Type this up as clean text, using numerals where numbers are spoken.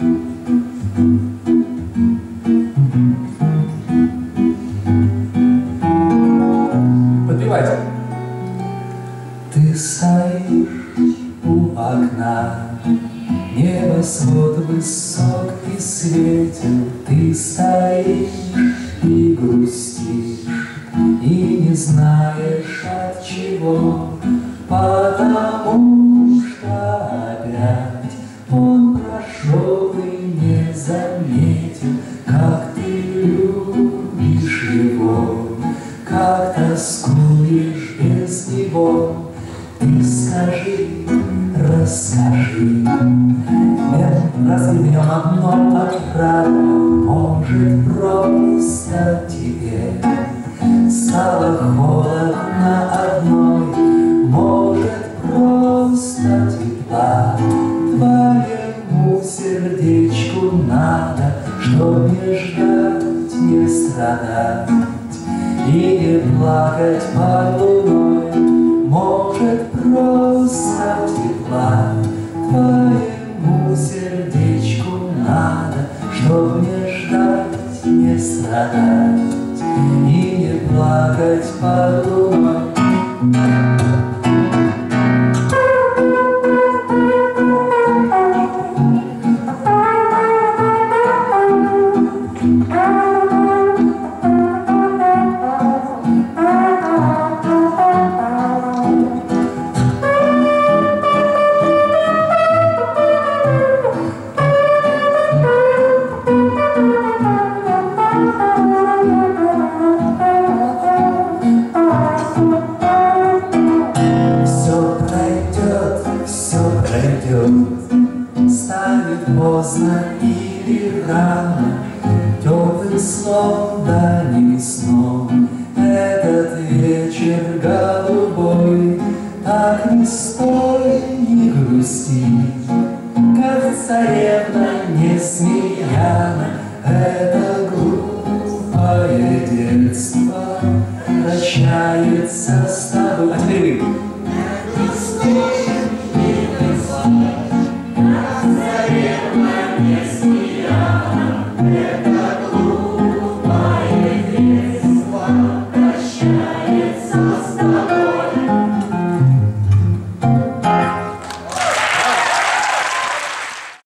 Подпевайте. Ты стоишь у окна, небосвод высок и светел. Ты стоишь и грустишь, и не знаешь от чего, потому что опять он прошел и не заметил, как ты любишь его, как тоскуешь без него. Ты скажи, расскажи, разве в нем одно отрада? Может, просто тебе стало холодно одной, может, просто тепла твоему сердечку надо, чтоб не ждать, не страдать и не плакать под луной. Может, просто тепла твоему сердечку надо, чтоб не ждать, не страдать и не плакать под луной. Станет поздно или рано, теплым сном, да не сном, этот вечер голубой. Так не стой, не грусти, как царевна несмеяна. Это глупое детство прощается с тобой. А теперь вы.